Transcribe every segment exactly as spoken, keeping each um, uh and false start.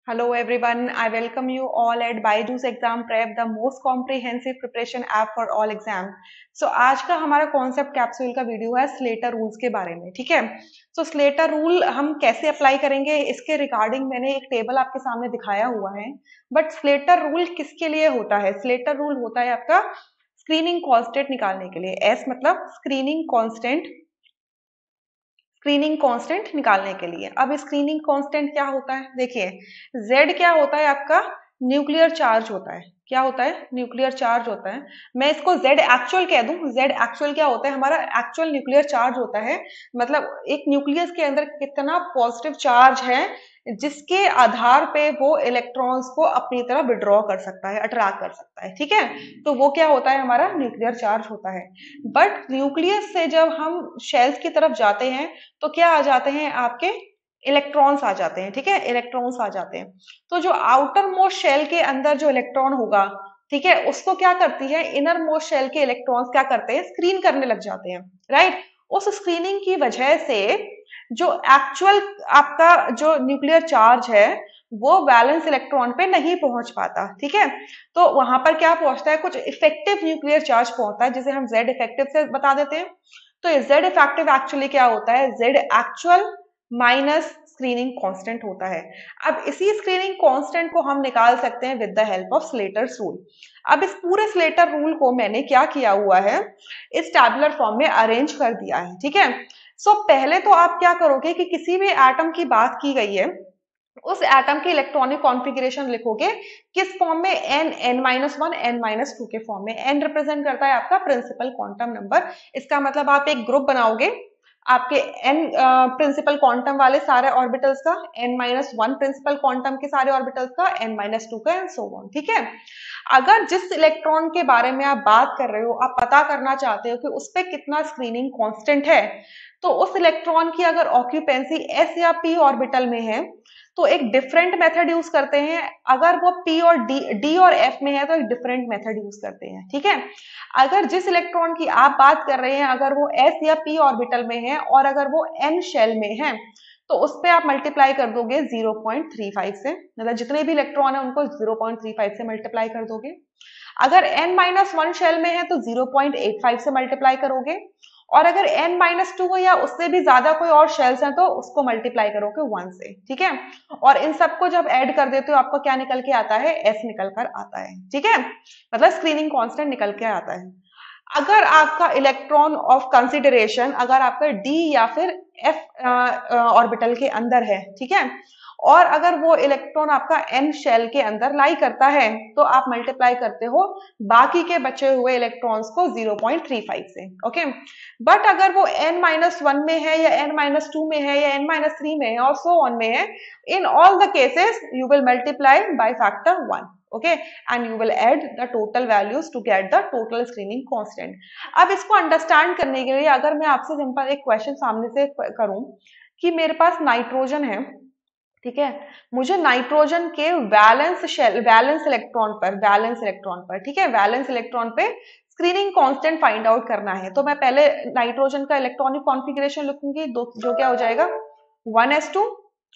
Hello everyone, I welcome you all at Byju's Exam Prep, the most comprehensive preparation app for all exam. So आज का हमारा concept capsule का video है Slater rules के बारे में, ठीक है। सो स्लेटर रूल हम कैसे अप्लाई करेंगे इसके रिगार्डिंग मैंने एक टेबल आपके सामने दिखाया हुआ है। बट स्लेटर रूल किसके लिए होता है? स्लेटर रूल होता है आपका स्क्रीनिंग कांस्टेंट निकालने के लिए। एस मतलब स्क्रीनिंग कांस्टेंट, स्क्रीनिंग कांस्टेंट निकालने के लिए। अब स्क्रीनिंग कांस्टेंट क्या होता है? देखिए, Z क्या होता है आपका? न्यूक्लियर चार्ज होता है। क्या होता है? न्यूक्लियर चार्ज होता है। मैं इसको Z एक्चुअल कह दूं। Z एक्चुअल क्या होता है? हमारा एक्चुअल न्यूक्लियर चार्ज होता है, मतलब एक न्यूक्लियस के अंदर कितना पॉजिटिव चार्ज है जिसके आधार पे वो इलेक्ट्रॉन्स को अपनी तरफ विड्रॉ कर सकता है, अट्रैक्ट कर सकता है, ठीक है। तो वो क्या होता है? हमारा न्यूक्लियर चार्ज होता है। बट न्यूक्लियस से जब हम शेल्स की तरफ जाते हैं तो क्या आ जाते हैं? आपके इलेक्ट्रॉन्स आ जाते हैं, ठीक है, इलेक्ट्रॉन्स आ जाते हैं। तो जो आउटर मोस्ट शेल के अंदर जो इलेक्ट्रॉन होगा, ठीक है, उसको क्या करती है इनर मोस्ट शेल के इलेक्ट्रॉन्स क्या करते हैं? स्क्रीन करने लग जाते हैं, राइट। उस स्क्रीनिंग की वजह से जो एक्चुअल आपका जो न्यूक्लियर चार्ज है वो बैलेंस इलेक्ट्रॉन पे नहीं पहुंच पाता, ठीक है। तो वहां पर क्या पहुंचता है? कुछ इफेक्टिव न्यूक्लियर चार्ज पहुंचता है जिसे हम जेड इफेक्टिव से बता देते हैं। तो Z इफेक्टिव एक्चुअली क्या होता है? Z actual minus screening constant होता है। अब इसी स्क्रीनिंग कांस्टेंट को हम निकाल सकते हैं with the help of Slater's rule. अब इस पूरे स्लेटर रूल को मैंने क्या किया हुआ है? इस टैबुलर फॉर्म में अरेंज कर दिया है, ठीक है। सो so, पहले तो आप क्या करोगे कि किसी भी एटम की बात की गई है, उस एटम की इलेक्ट्रॉनिक कॉन्फ़िगरेशन लिखोगे किस फॉर्म में? N, N minus one, N minus two के फॉर्म में। एन रिप्रेजेंट करता है आपका प्रिंसिपल क्वांटम नंबर। इसका मतलब आप एक ग्रुप बनाओगे आपके एन प्रिंसिपल क्वांटम वाले सारे ऑर्बिटल्स का, N minus one principal quantum के सारे ऑर्बिटल्स का, एन माइनस टू का, एंड सो ऑन, ठीक है। अगर जिस इलेक्ट्रॉन के बारे में आप बात कर रहे हो, आप पता करना चाहते हो कि उस पर कितना स्क्रीनिंग कांस्टेंट है, तो उस इलेक्ट्रॉन की अगर ऑक्यूपेंसी एस या पी ऑर्बिटल में है तो एक डिफरेंट मेथड यूज करते हैं। अगर वो पी और डी डी और एफ में है तो एक डिफरेंट मेथड यूज करते हैं, ठीक है। अगर जिस इलेक्ट्रॉन की आप बात कर रहे हैं अगर वो एस या पी ऑर्बिटल में है और अगर वो एन शेल में है तो उस पर आप मल्टीप्लाई कर दोगे ज़ीरो पॉइंट थ्री फाइव से, मतलब जितने भी इलेक्ट्रॉन है उनको ज़ीरो पॉइंट थ्री फाइव से मल्टीप्लाई कर दोगे। अगर n माइनस वन शेल में है तो ज़ीरो पॉइंट एट फाइव से मल्टीप्लाई करोगे, और अगर n माइनस टू या उससे भी ज्यादा कोई और शेल्स हैं तो उसको मल्टीप्लाई करोगे वन से, ठीक है। और इन सबको जब ऐड कर देते हो आपको क्या निकल के आता है? S निकल कर आता है, ठीक है, मतलब स्क्रीनिंग कांस्टेंट निकल के आता है। अगर आपका इलेक्ट्रॉन ऑफ कंसिडरेशन अगर आपका D या फिर F ऑर्बिटल के अंदर है, ठीक है, और अगर वो इलेक्ट्रॉन आपका एन शेल के अंदर लाई करता है तो आप मल्टीप्लाई करते हो बाकी के बचे हुए इलेक्ट्रॉन्स को ज़ीरो पॉइंट थ्री फाइव से, ओके। बट अगर वो n माइनस वन में है या n माइनस टू में है या n माइनस थ्री में है और सो ऑन में है, in all the cases you will multiply by factor one, okay, and you will add the total values to get the total screening constant. अब इसको अंडरस्टैंड करने के लिए अगर मैं आपसे सिंपल एक क्वेश्चन सामने से करूं कि मेरे पास नाइट्रोजन है, ठीक है, मुझे नाइट्रोजन के वैलेंस शेल वैलेंस इलेक्ट्रॉन पर वैलेंस इलेक्ट्रॉन पर ठीक है, वैलेंस इलेक्ट्रॉन पे स्क्रीनिंग कांस्टेंट फाइंड आउट करना है। तो मैं पहले नाइट्रोजन का इलेक्ट्रॉनिक कॉन्फ़िगरेशन लिखूंगी, जो क्या हो जाएगा? One S two,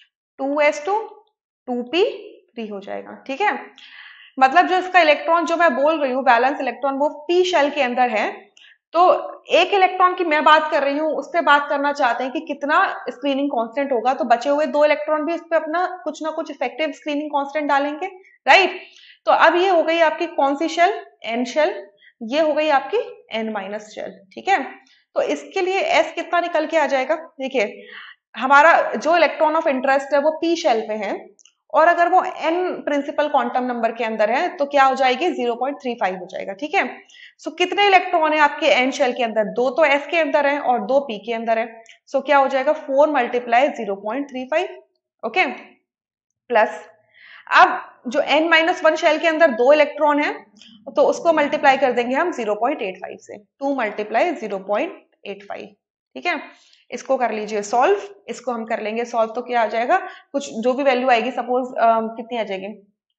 two S two, two P three हो जाएगा, ठीक है। मतलब जो इसका इलेक्ट्रॉन जो मैं बोल रही हूँ वैलेंस इलेक्ट्रॉन वो पी शेल के अंदर है, तो एक इलेक्ट्रॉन की मैं बात कर रही हूँ उस पर बात करना चाहते हैं कि कितना स्क्रीनिंग कांस्टेंट होगा, तो बचे हुए दो इलेक्ट्रॉन भी इस पे अपना कुछ ना कुछ इफेक्टिव स्क्रीनिंग कांस्टेंट डालेंगे, राइट। तो अब ये हो गई आपकी कौन सी शेल? N shell. ये हो गई आपकी एन माइनस शेल, ठीक है। तो इसके लिए एस कितना निकल के आ जाएगा? देखिए, हमारा जो इलेक्ट्रॉन ऑफ इंटरेस्ट है वो पी शेल पे है और अगर वो n प्रिंसिपल क्वांटम नंबर के अंदर है तो क्या हो जाएगी? ज़ीरो पॉइंट थ्री फाइव हो जाएगा, ठीक है। सो so, कितने इलेक्ट्रॉन है आपके n शेल के अंदर? दो तो s के अंदर है और दो p के अंदर है। सो so, क्या हो जाएगा? Four multiply zero point three five, okay, plus अब जो n माइनस वन शेल के अंदर दो इलेक्ट्रॉन है तो उसको मल्टीप्लाई कर देंगे हम ज़ीरो पॉइंट एट फाइव से, two multiply zero point eight five, ठीक है। इसको कर लीजिए सॉल्व, इसको हम कर लेंगे सॉल्व, तो क्या आ जाएगा? कुछ जो भी वैल्यू आएगी, सपोज कितनी आ जाएगी?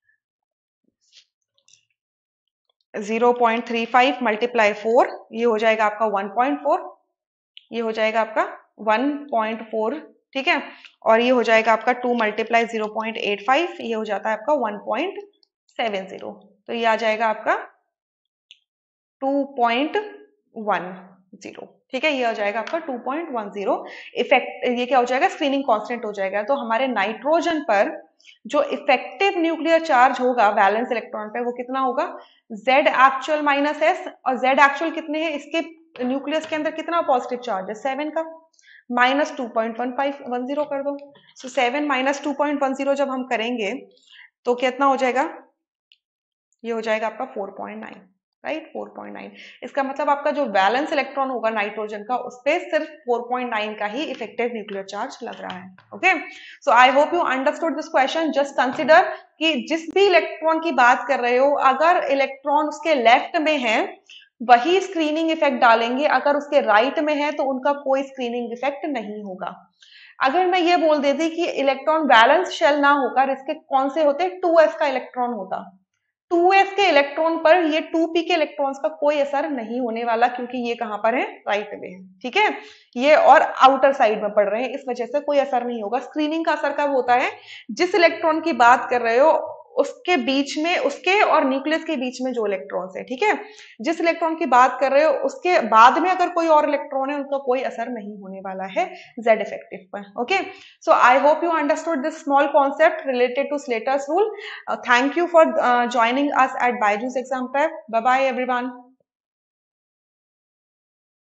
Zero point three five multiply four, ये हो जाएगा आपका वन पॉइंट फोर, ये हो जाएगा आपका वन पॉइंट फोर ठीक है, और ये हो जाएगा आपका two multiply zero point eight five, ये हो जाता है आपका वन पॉइंट सेवन जीरो, तो ये आ जाएगा आपका टू पॉइंट वन जीरो, ठीक है, ये हो जाएगा आपका two point one zero effect, ये क्या हो जाएगा, स्क्रीनिंग कांस्टेंट हो जाएगा। तो हमारे नाइट्रोजन पर जो इफेक्टिव न्यूक्लियर चार्ज होगा वैलेंस इलेक्ट्रॉन पे वो कितना होगा, Z एक्चुअल माइनस एस, और Z एक्चुअल कितने हैं, इसके न्यूक्लियस के अंदर कितना पॉजिटिव चार्ज है, सेवन का, minus two point one five one zero कर दो। So seven minus two point one zero जब हम करेंगे तो कितना हो जाएगा, ये हो जाएगा आपका four point nine, right, four point nine. इसका मतलब आपका जो वैलेंस इलेक्ट्रॉन होगा नाइट्रोजन का उस पे सिर्फ फोर पॉइंट नाइन का ही इफेक्टिव न्यूक्लियर चार्ज लग रहा है। Okay, so I hope you understood this question. Just consider कि जिस भी इलेक्ट्रॉन की बात कर रहे हो, अगर इलेक्ट्रॉन उसके लेफ्ट में है वही स्क्रीनिंग इफेक्ट डालेंगे, अगर उसके राइट में है तो उनका कोई स्क्रीनिंग इफेक्ट नहीं होगा। अगर मैं ये बोल देती कि इलेक्ट्रॉन बैलेंस शेल ना होकर इसके कौन से होते, टू एस का इलेक्ट्रॉन होता, टू एस के इलेक्ट्रॉन पर ये टू पी के इलेक्ट्रॉन्स का कोई असर नहीं होने वाला, क्योंकि ये कहां पर है, राइट में है, ठीक है, ये और आउटर साइड में पड़ रहे हैं, इस वजह से कोई असर नहीं होगा। स्क्रीनिंग का असर कब होता है, जिस इलेक्ट्रॉन की बात कर रहे हो उसके बीच में, उसके और न्यूक्लियस के बीच में जो इलेक्ट्रॉन्स है, ठीक है, जिस इलेक्ट्रॉन की बात कर रहे हो उसके बाद में अगर कोई और इलेक्ट्रॉन है उनका कोई असर नहीं होने वाला है Z इफेक्टिव पर। Okay, so I hope you understood this small concept related to Slater's rule. Thank you for joining us at Byju's exam prep. Bye bye everyone.